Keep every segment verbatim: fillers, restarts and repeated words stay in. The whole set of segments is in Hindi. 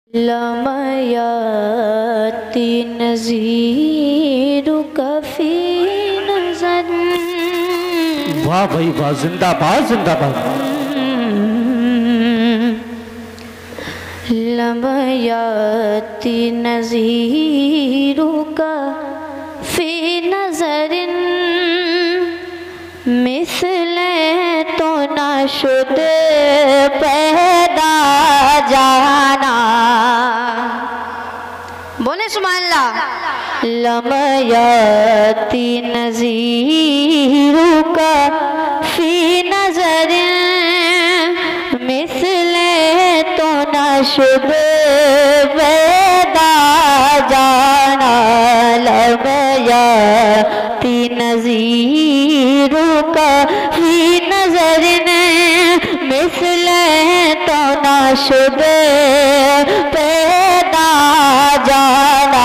लमयाती नज़ीरु कफ़ी नज़र। वाह भाई वाह, जिंदाबाद जिंदाबाद। लमयाती नज़ीरु कफ़ी नज़रिन मिसले तो न शुद पैदा जाना। बोले सुभान अल्लाह। लमयाती नज़ीरु कफ़ी नज़रिन मिसले तो न शुद पैदा जाना। लमयाती नज़ीरु कफ़ी नज़रिन मिसले तो न शुद पैदा जाना।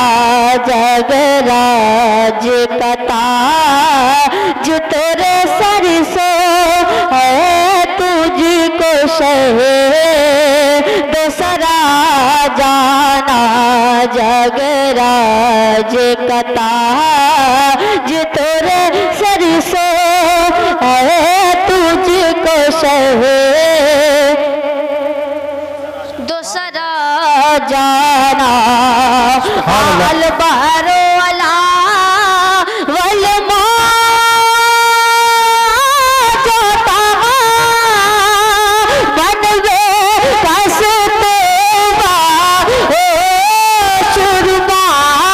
जगराज कता जो तेरे सर सो है तुझको शहे दूसरा जाना। जगराज कता जो तेरे सर सो है तुझको शहे दूसरा जाना। अल बहरो अला वल जोता बनवे कसते बा ओ शुरमा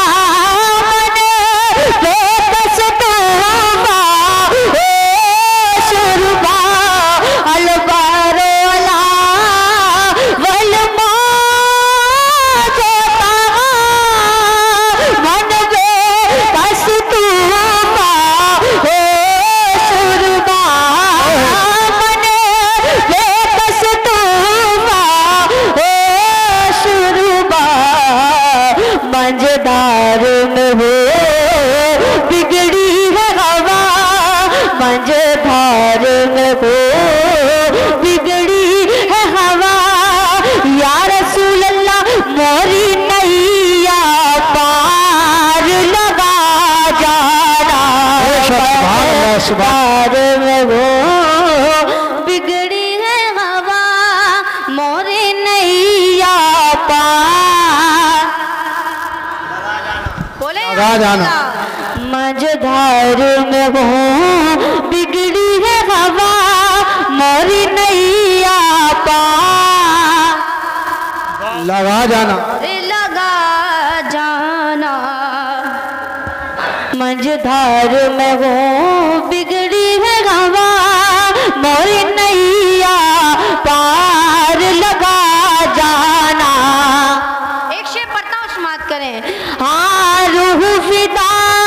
बनवे कसते बा ओ शुरमा। अल बहरो अला वल मंझधार में हो बिगड़ी है हवा। मंझधार में हो बिगड़ी है हवा। या रसूल अल्लाह मोरी नैया पार लगा जाना। मंझधार में हो बिगड़ी है हवा मोरी नैया पार जाना। मंझधार में वो बिगड़ी है हवा मोरी नैया पार लगा जाना लगा जाना। मंझधार में वो बिगड़ी है हवा मोरी नैया पार लगा जाना। एक शेर पढ़ता हूँ, समात करें। हाँ रूह फिदा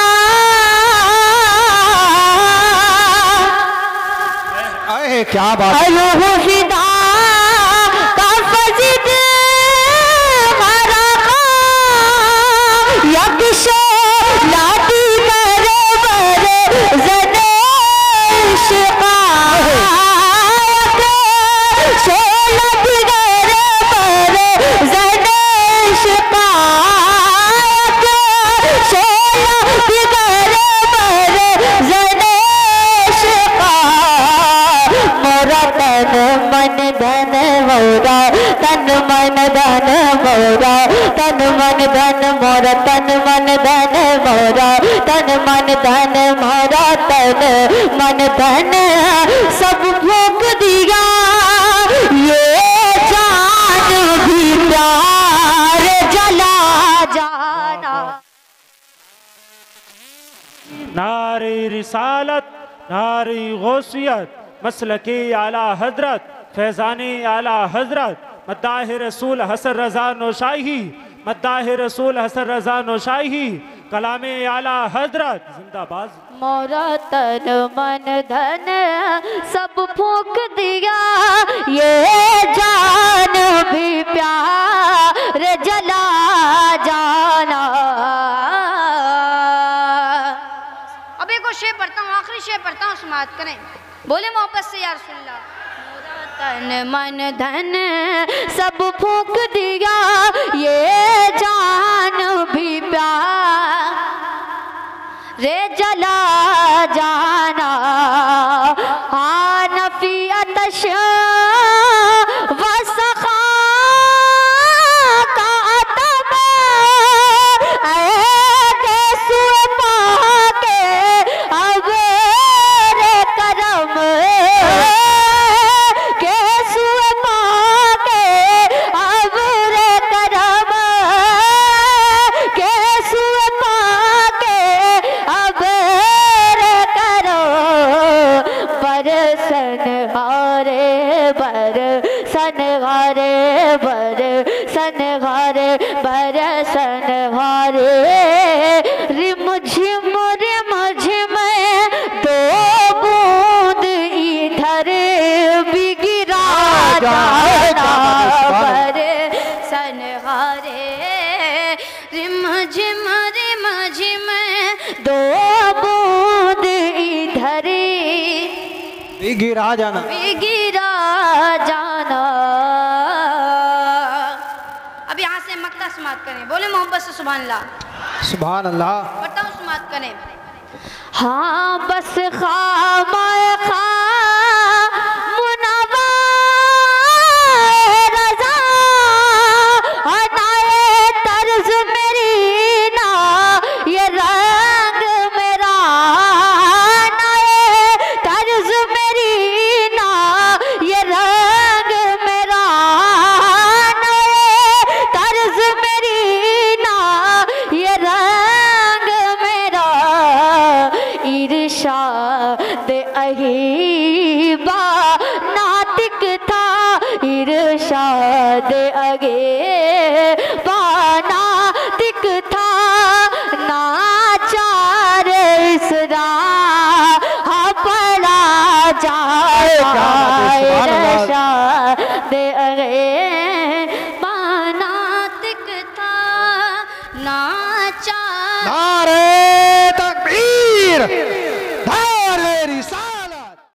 अरे क्या बात। रूह फिदा का फजिद हरा यक्षो लाती करे बरे जने शिका सोलत करे बरे जने शिका मन धन मोरा तन मन धन मोरा तन मन धन मोरा तन मन धन मोरा तन मन धन मोरा तन मन धन सब फूंक दिया ये जान भी प्यार जला जाना। नारी रिसालत नारी गौसियत मसलकी आला हजरत फैज़ानी आला हजरत मद्दाह रसूल हसन रजा नौशाही मद्दाह रसूल हसन रजा नौशाही कलामे आला हजरत जिंदाबाद। मोरा तन मन धन सब फूंक दिया ये जान भी प्यार जला जाना। अब एक और शेर पढ़ता हूँ, आखिरी शेर पढ़ता हूँ, समात करें। बोले मोहब्बत से या रसूल अल्लाह। तन मन धन सब फूंक दिया हारे बरसन हारे रिम झिम रिम झिम दो बूंद इधर भी गिरा जाना बरसन हारे रिम झिम रिम झिम दो बूंद इधर भी गिरा जाना भी गिरा जाना। अब यहाँ से मक्का समाप्त करें, बोले मोहब्बत से सुभान अल्लाह। सुभान अल्लाह। बताओ समाप्त करें। हाँ बस खामा खा मुनव्वर रज़ा हटाए तर्ज मेरी ना ये रंग मेरा नाए तर्ज मेरी ना ये रंग मेरा नाए तर्ज मेरी ना ये रंग मेरा इरशाद अहीबा नातिक था इरशाद अगे नातिक था नाचार इसरा पड़ा जाएगा इरशाद अगे नातिक था नाचार नारे तकबीर।